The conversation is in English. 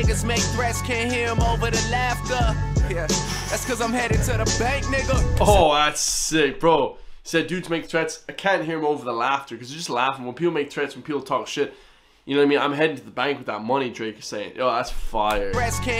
niggas make threats, can't hear them over the laughter. Yeah, that's cause I'm headed to the bank, nigga. Oh, that's sick, bro. He said dudes make threats, I can't hear him over the laughter, because they're just laughing. When people make threats, when people talk shit, you know what I mean? I'm heading to the bank with that money, Drake is saying. Yo, that's fire.